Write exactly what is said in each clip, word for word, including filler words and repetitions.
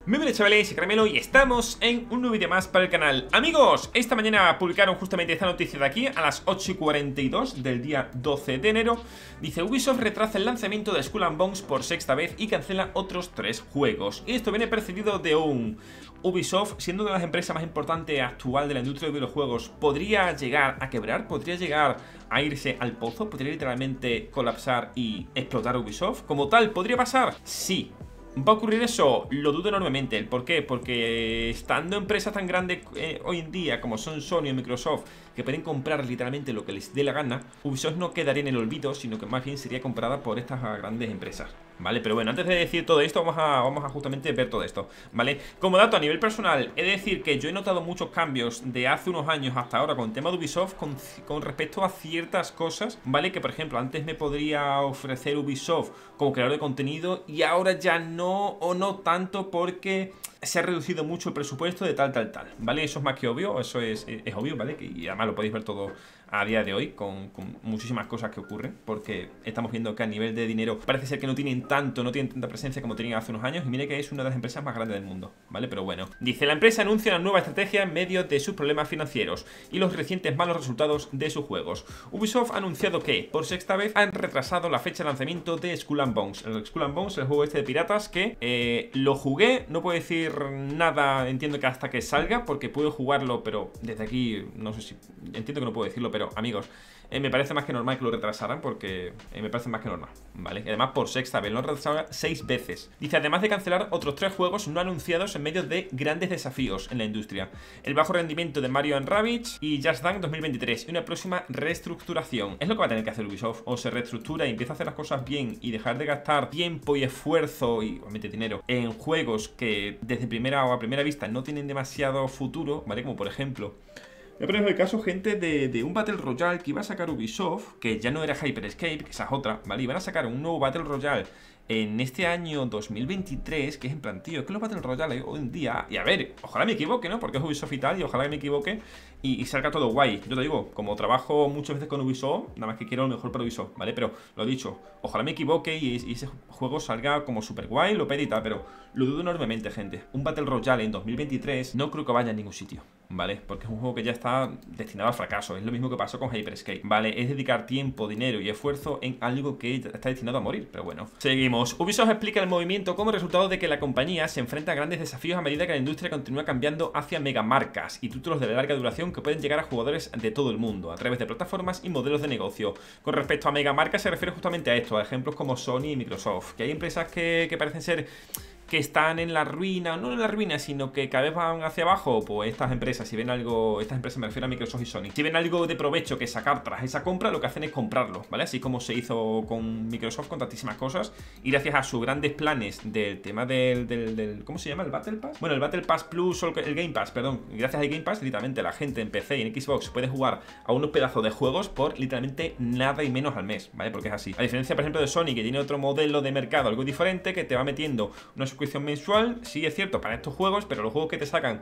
Muy bien, chavales, soy Caramelo y estamos en un nuevo vídeo más para el canal. Amigos, esta mañana publicaron justamente esta noticia de aquí a las ocho y cuarenta y dos del día doce de enero. Dice: Ubisoft retrasa el lanzamiento de Skull and Bones por sexta vez y cancela otros tres juegos. Y esto viene precedido de un Ubisoft, siendo una de las empresas más importantes actual de la industria de videojuegos, podría llegar a quebrar, podría llegar a irse al pozo, podría literalmente colapsar y explotar Ubisoft. Como tal, ¿podría pasar? Sí. ¿Va a ocurrir eso? Lo dudo enormemente. ¿Por qué? Porque estando empresas tan grandes eh, hoy en día como son Sony o Microsoft, que pueden comprar literalmente lo que les dé la gana, Ubisoft no quedaría en el olvido, sino que más bien sería comprada por estas grandes empresas, ¿vale? Pero bueno, antes de decir todo esto, vamos a, vamos a justamente ver todo esto, ¿vale? Como dato a nivel personal, he de decir que yo he notado muchos cambios de hace unos años hasta ahora con el tema de Ubisoft con, con respecto a ciertas cosas, ¿vale? Que por ejemplo, antes me podría ofrecer Ubisoft como creador de contenido y ahora ya no, o no tanto, porque se ha reducido mucho el presupuesto de tal, tal, tal, ¿vale? Eso es más que obvio, eso es, es obvio, ¿vale? Que, y además lo podéis ver todo a día de hoy con, con muchísimas cosas que ocurren, porque estamos viendo que a nivel de dinero parece ser que no tienen tanto, no tienen tanta presencia como tenían hace unos años, y mire que es una de las empresas más grandes del mundo, ¿vale? Pero bueno, dice: la empresa anuncia una nueva estrategia en medio de sus problemas financieros y los recientes malos resultados de sus juegos. Ubisoft ha anunciado que, por sexta vez, han retrasado la fecha de lanzamiento de Skull and Bones. El Skull and Bones, el juego este de piratas, que eh, lo jugué, no puedo decir nada, entiendo que hasta que salga, porque puedo jugarlo, pero desde aquí, no sé si, entiendo que no puedo decirlo, pero amigos, eh, me parece más que normal que lo retrasaran, porque eh, me parece más que normal, ¿vale? Y además por sexta vez, lo han retrasado seis veces. Dice: además de cancelar otros tres juegos no anunciados en medio de grandes desafíos en la industria: el bajo rendimiento de Mario and Rabbids y Just Dance dos mil veintitrés, y una próxima reestructuración. Es lo que va a tener que hacer Ubisoft: o se reestructura y empieza a hacer las cosas bien y dejar de gastar tiempo y esfuerzo y obviamente dinero en juegos que desde primera o a primera vista no tienen demasiado futuro, ¿vale? Como por ejemplo, voy a poner el caso, gente, de, de un Battle Royale que iba a sacar Ubisoft, que ya no era Hyper Escape, que esa es otra, ¿vale? Iban a sacar un nuevo Battle Royale en este año dos mil veintitrés, que es en plan, tío, es que los Battle Royale hoy en día, y a ver, ojalá me equivoque, ¿no? Porque es Ubisoft y tal, y ojalá me equivoque y, y salga todo guay. Yo te digo, como trabajo muchas veces con Ubisoft, nada más que quiero lo mejor para Ubisoft, ¿vale? Pero lo dicho, ojalá me equivoque y, y ese juego salga como super guay, lo pede y tal, pero lo dudo enormemente, gente. Un Battle Royale en dos mil veintitrés no creo que vaya a ningún sitio, ¿vale? Porque es un juego que ya está destinado al fracaso. Es lo mismo que pasó con Hyper Escape, ¿vale? Es dedicar tiempo, dinero y esfuerzo en algo que está destinado a morir, pero bueno. Seguimos. Ubisoft explica el movimiento como resultado de que la compañía se enfrenta a grandes desafíos a medida que la industria continúa cambiando hacia megamarcas y títulos de larga duración que pueden llegar a jugadores de todo el mundo a través de plataformas y modelos de negocio. Con respecto a megamarcas se refiere justamente a esto, a ejemplos como Sony y Microsoft, que hay empresas que, que parecen ser que están en la ruina, no en la ruina, sino que cada vez van hacia abajo. Pues estas empresas, si ven algo, estas empresas me refiero a Microsoft y Sony, si ven algo de provecho que sacar tras esa compra, lo que hacen es comprarlo, ¿vale? Así como se hizo con Microsoft con tantísimas cosas, y gracias a sus grandes planes del tema del, del, del ¿cómo se llama? ¿El Battle Pass? Bueno, el Battle Pass Plus o el Game Pass, perdón. Gracias al Game Pass, literalmente la gente en P C y en Xbox puede jugar a unos pedazos de juegos por literalmente nada y menos al mes, ¿vale? Porque es así. A diferencia, por ejemplo, de Sony, que tiene otro modelo de mercado algo diferente, que te va metiendo una suscripción mensual. Sí, es cierto, para estos juegos, pero los juegos que te sacan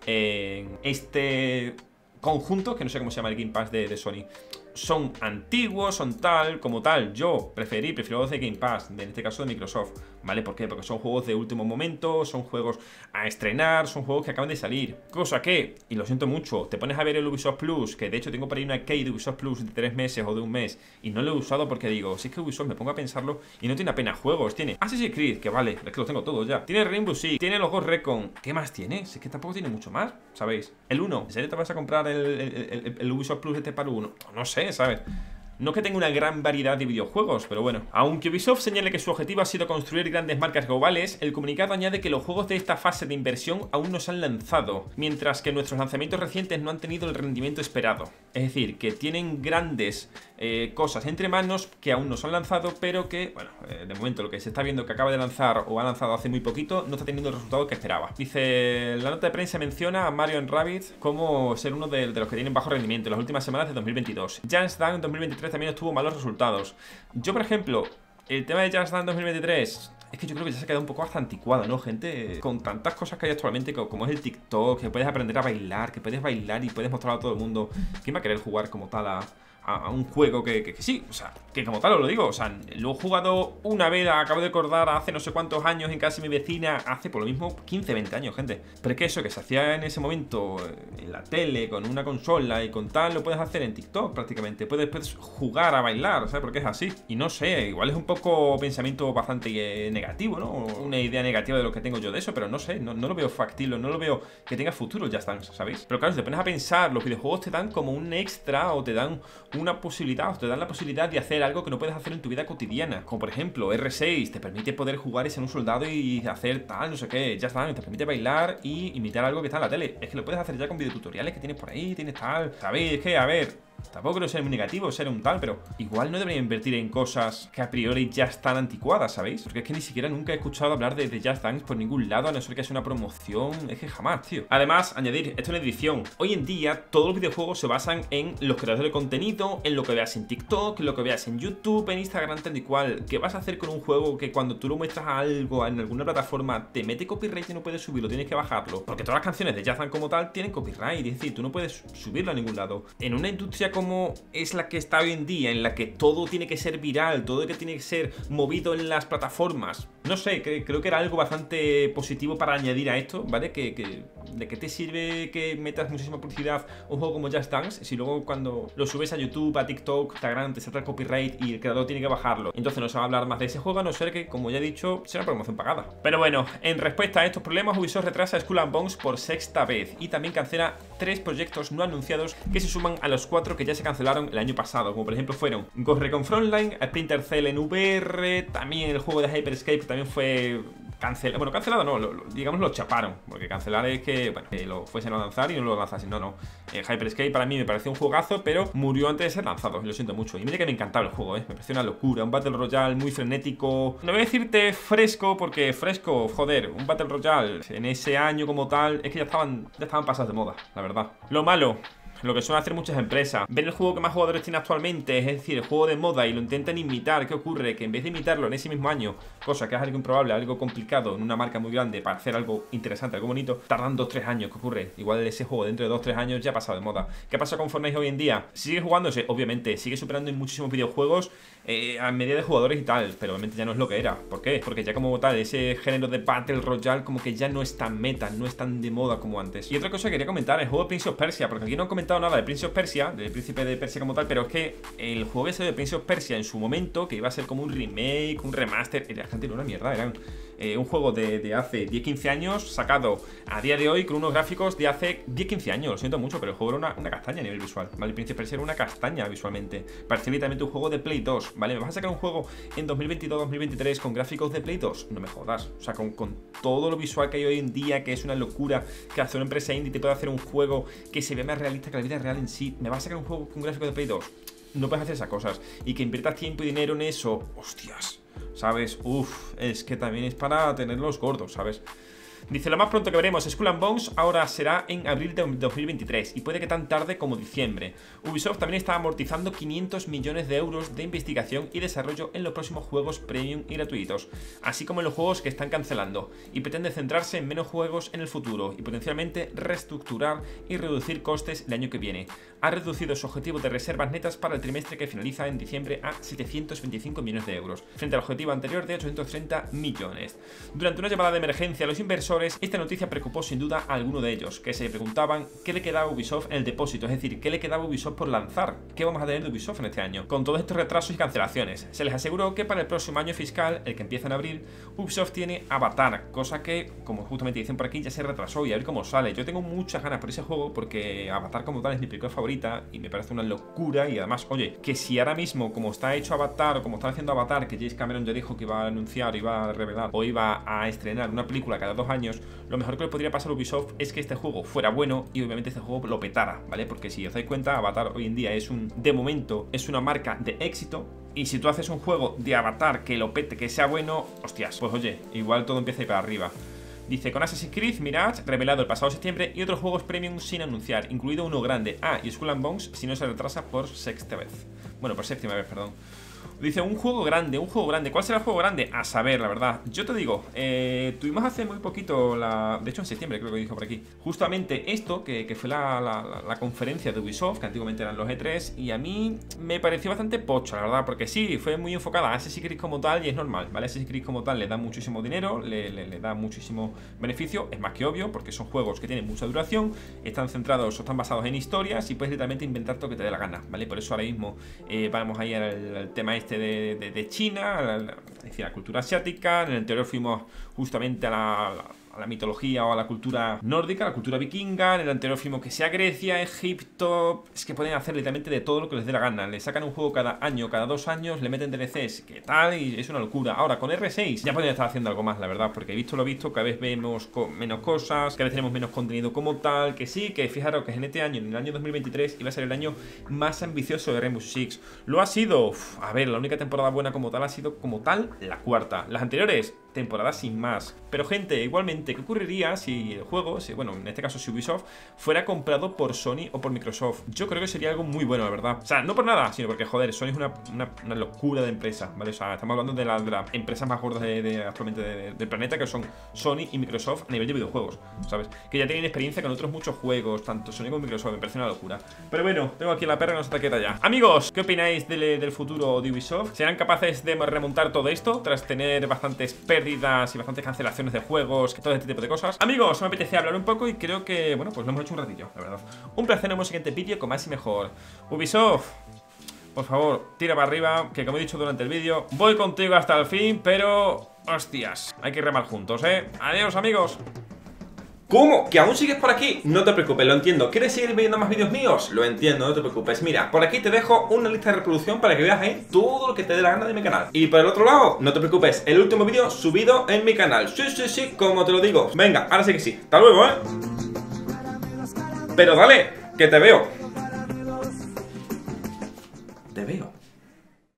en este conjunto, que no sé cómo se llama el Game Pass de, de Sony, son antiguos, son tal, como tal. Yo preferí, prefiero los de Game Pass, en este caso de Microsoft, ¿vale? ¿Por qué? Porque son juegos de último momento, son juegos a estrenar, son juegos que acaban de salir. Cosa que, y lo siento mucho, te pones a ver el Ubisoft Plus, que de hecho tengo por ahí una key de Ubisoft Plus de tres meses o de un mes, y no lo he usado porque digo, si es que Ubisoft, me pongo a pensarlo, y no tiene apenas juegos. Tiene Assassin's Creed, que vale, es que los tengo todos ya. Tiene Rainbow Six, tiene los Ghost Recon. ¿Qué más tiene? Si es que tampoco tiene mucho más, ¿sabéis? El uno, ¿en serio te vas a comprar el, el, el, el, el Ubisoft Plus este para uno? No sé, ¿sabes? No es que tenga una gran variedad de videojuegos, pero bueno. Aunque Ubisoft señale que su objetivo ha sido construir grandes marcas globales, el comunicado añade que los juegos de esta fase de inversión aún no se han lanzado, mientras que nuestros lanzamientos recientes no han tenido el rendimiento esperado. Es decir, que tienen grandes eh, cosas entre manos que aún no se han lanzado, pero que, bueno, eh, de momento lo que se está viendo que acaba de lanzar o ha lanzado hace muy poquito no está teniendo el resultado que esperaba. Dice, la nota de prensa menciona a Mario and Rabbids como ser uno de, de los que tienen bajo rendimiento en las últimas semanas de dos mil veintidós. Just Dance dos mil veintitrés también obtuvo malos resultados. Yo, por ejemplo, el tema de Just Dance dos mil veintitrés es que yo creo que ya se ha quedado un poco hasta anticuado, ¿no, gente? Con tantas cosas que hay actualmente, como es el TikTok, que puedes aprender a bailar, que puedes bailar y puedes mostrarlo a todo el mundo. ¿Quién va a querer jugar como tal a, a, a un juego que, que, que sí, o sea, que como tal os lo digo, o sea, lo he jugado una vez, acabo de recordar hace no sé cuántos años en casa de mi vecina, hace por lo mismo quince, veinte años, gente. Pero es que eso que se hacía en ese momento en la tele, con una consola y con tal, lo puedes hacer en TikTok prácticamente. Puedes, puedes jugar a bailar, ¿sabes? Porque es así. Y no sé, igual es un poco pensamiento bastante eh, negativo, ¿no? Una idea negativa de lo que tengo yo de eso, pero no sé, no, no lo veo factible, no lo veo que tenga futuro Just Dance, ¿sabéis? Pero claro, si te pones a pensar, los videojuegos te dan como un extra o te dan una posibilidad, o te dan la posibilidad de hacer algo que no puedes hacer en tu vida cotidiana. Como por ejemplo, R seis te permite poder jugar y ser un soldado y hacer tal, no sé qué. Just Dance te permite bailar y imitar algo que está en la tele. Es que lo puedes hacer ya con videotutoriales que tienes por ahí, tienes tal. ¿Sabéis? Es que, a ver, tampoco quiero ser muy negativo, ser un tal, pero igual no debería invertir en cosas que a priori ya están anticuadas, ¿sabéis? Porque es que ni siquiera nunca he escuchado hablar de, de Just Dance por ningún lado, a no ser que sea una promoción. Es que jamás, tío. Además, añadir, esto es una edición. Hoy en día, todos los videojuegos se basan en los creadores de contenido, en lo que veas en TikTok, en lo que veas en YouTube, en Instagram, tal y cual. ¿Qué vas a hacer con un juego que cuando tú lo muestras a algo en alguna plataforma te mete copyright y no puedes subirlo, tienes que bajarlo? Porque todas las canciones de Just Dance como tal tienen copyright, es decir, tú no puedes subirlo a ningún lado. En una industria como es la que está hoy en día, en la que todo tiene que ser viral, todo que tiene que ser movido en las plataformas, no sé, que, creo que era algo bastante positivo para añadir a esto, ¿vale? Que, que, ¿de qué te sirve que metas muchísima publicidad un juego como Just Dance si luego cuando lo subes a YouTube, a TikTok, Instagram, te salta el copyright y el creador tiene que bajarlo? Entonces no se va a hablar más de ese juego, a no ser que, como ya he dicho, sea una promoción pagada. Pero bueno, en respuesta a estos problemas, Ubisoft retrasa Skull and Bones por sexta vez y también cancela tres proyectos no anunciados que se suman a los cuatro que ya se cancelaron el año pasado, como por ejemplo fueron Ghost Recon Frontline, Splinter Cell en V R, también el juego de Hyperscape también fue cancelado, bueno, cancelado no, lo, lo, digamos lo chaparon, porque cancelar es que, bueno, que lo fuesen a lanzar y no lo lanzasen, no, no. Eh, Hyperscape para mí me pareció un juegazo, pero murió antes de ser lanzado, lo siento mucho. Y mira que me encantaba el juego, eh, me pareció una locura, un Battle Royale muy frenético, no voy a decirte fresco, porque fresco, joder, un Battle Royale en ese año como tal, es que ya estaban, ya estaban pasados de moda, la verdad. Lo malo, lo que suelen hacer muchas empresas, ver el juego que más jugadores tiene actualmente, es decir, el juego de moda, y lo intentan imitar. ¿Qué ocurre? Que en vez de imitarlo en ese mismo año, cosa que es algo improbable, algo complicado en una marca muy grande para hacer algo interesante, algo bonito, tardan dos tres años. ¿Qué ocurre? Igual ese juego dentro de dos tres años ya ha pasado de moda. ¿Qué pasa con Fortnite hoy en día? Sigue jugándose, obviamente, sigue superando en muchísimos videojuegos eh, a medida de jugadores y tal, pero obviamente ya no es lo que era. ¿Por qué? Porque ya como tal, ese género de Battle Royale como que ya no es tan meta, no es tan de moda como antes. Y otra cosa que quería comentar, el juego de Prince of Persia, porque aquí no he comentado nada de Prince of Persia, del príncipe de Persia como tal, pero es que el juego ese de Prince of Persia en su momento, que iba a ser como un remake, un remaster, la gente no era mierda, eran eh, un juego de, de hace diez quince años, sacado a día de hoy con unos gráficos de hace diez quince años, lo siento mucho, pero el juego era una, una castaña a nivel visual, ¿vale? El Prince of Persia era una castaña visualmente, parecía literalmente un juego de Play dos, ¿vale? ¿Me vas a sacar un juego en dos mil veintidós dos mil veintitrés con gráficos de Play dos? No me jodas, o sea, con, con todo lo visual que hay hoy en día, que es una locura, que hace una empresa indie te puede hacer un juego que se vea más realista que la vida real en sí. ¿Me vas a sacar un juego con gráfico de Play dos? No puedes hacer esas cosas. Y que inviertas tiempo y dinero en eso, hostias, ¿sabes? Uf, es que también es para tenerlos gordos, ¿sabes? Dice, lo más pronto que veremos Skull and Bones ahora será en abril de dos mil veintitrés y puede que tan tarde como diciembre. Ubisoft también está amortizando quinientos millones de euros de investigación y desarrollo en los próximos juegos premium y gratuitos, así como en los juegos que están cancelando, y pretende centrarse en menos juegos en el futuro y potencialmente reestructurar y reducir costes el año que viene. Ha reducido su objetivo de reservas netas para el trimestre que finaliza en diciembre a setecientos veinticinco millones de euros, frente al objetivo anterior de ochocientos treinta millones. Durante una llamada de emergencia, los inversores esta noticia preocupó sin duda a alguno de ellos, que se preguntaban qué le quedaba a Ubisoft en el depósito, es decir, qué le quedaba a Ubisoft por lanzar, qué vamos a tener de Ubisoft en este año. Con todos estos retrasos y cancelaciones, se les aseguró que para el próximo año fiscal, el que empieza en abril, Ubisoft tiene Avatar, cosa que, como justamente dicen por aquí, ya se retrasó y a ver cómo sale. Yo tengo muchas ganas por ese juego porque Avatar como tal es mi película favorita y me parece una locura. Y además, oye, que si ahora mismo, como está hecho Avatar o como están haciendo Avatar, que James Cameron ya dijo que iba a anunciar, iba a revelar o iba a estrenar una película cada dos años, lo mejor que le podría pasar a Ubisoft es que este juego fuera bueno y obviamente este juego lo petara, ¿vale? Porque si os dais cuenta, Avatar hoy en día es un, de momento, es una marca de éxito. Y si tú haces un juego de Avatar que lo pete, que sea bueno, hostias, pues oye, igual todo empieza a ir para arriba. Dice, con Assassin's Creed Mirage, revelado el pasado septiembre, y otros juegos premium sin anunciar, incluido uno grande. Ah, y Skull and Bones, si no se retrasa por sexta vez. Bueno, por séptima vez, perdón. Dice, un juego grande, un juego grande. ¿Cuál será el juego grande? A saber, la verdad. Yo te digo, eh, tuvimos hace muy poquito la... De hecho, en septiembre creo que dijo por aquí. Justamente esto, que, que fue la, la, la, la conferencia de Ubisoft, que antiguamente eran los E tres. Y a mí me pareció bastante pocho, la verdad. Porque sí, fue muy enfocada a Assassin's Creed como tal y es normal, ¿vale? Assassin's Creed como tal le da muchísimo dinero, le, le, le da muchísimo beneficio. Es más que obvio, porque son juegos que tienen mucha duración, están centrados o están basados en historias y puedes literalmente inventar todo lo que te dé la gana, ¿vale? Por eso ahora mismo eh, vamos a ir al, al tema este De, de, de China, la, la, es decir, la cultura asiática. En el anterior fuimos justamente a la, a la mitología o a la cultura nórdica, la cultura vikinga. En el anterior fuimos que sea Grecia, Egipto. Es que pueden hacer literalmente de todo lo que les dé la gana. Le sacan un juego cada año, cada dos años, le meten D L Cs, ¿qué tal? Y es una locura. Ahora con R seis ya pueden estar haciendo algo más, la verdad, porque he visto lo visto, cada vez vemos co menos cosas, cada vez tenemos menos contenido como tal. Que sí, que fijaros que en este año, en el año dos mil veintitrés, iba a ser el año más ambicioso de Rainbow Six. Lo ha sido, uf, a ver, la única temporada buena como tal ha sido como tal la cuarta. Las anteriores, temporadas sin más. Pero gente, igualmente, ¿qué ocurriría si el juego, si, bueno, en este caso si Ubisoft, fuera comprado por Sony o por Microsoft? Yo creo que sería algo muy bueno, la verdad. O sea, no por nada, sino porque, joder, Sony es una, una, una locura de empresa, ¿vale? O sea, estamos hablando de, la, de las empresas más gordas de, de, actualmente de, de, del planeta, que son Sony y Microsoft a nivel de videojuegos, ¿sabes? Que ya tienen experiencia con otros muchos juegos, tanto Sony como Microsoft, me parece una locura. Pero bueno, tengo aquí a la perra que nos está quieta ya. Amigos, ¿qué opináis del, del futuro de Ubisoft? ¿Serán capaces de remontar todo esto tras tener bastantes pérdidas y bastantes cancelaciones de juegos, todo este tipo de cosas? Amigos, me apetece hablar un poco y creo que, bueno, pues lo hemos hecho un ratillo, la verdad. Un placer en un siguiente vídeo con más y mejor. Ubisoft, por favor, tira para arriba, que como he dicho durante el vídeo, voy contigo hasta el fin, pero... hostias, hay que remar juntos, ¿eh? Adiós, amigos. ¿Cómo? ¿Que aún sigues por aquí? No te preocupes, lo entiendo. ¿Quieres seguir viendo más vídeos míos? Lo entiendo, no te preocupes. Mira, por aquí te dejo una lista de reproducción para que veas ahí todo lo que te dé la gana de mi canal. Y por el otro lado, no te preocupes, el último vídeo subido en mi canal. Sí, sí, sí, como te lo digo. Venga, ahora sí que sí. Hasta luego, ¿eh? Pero dale, que te veo.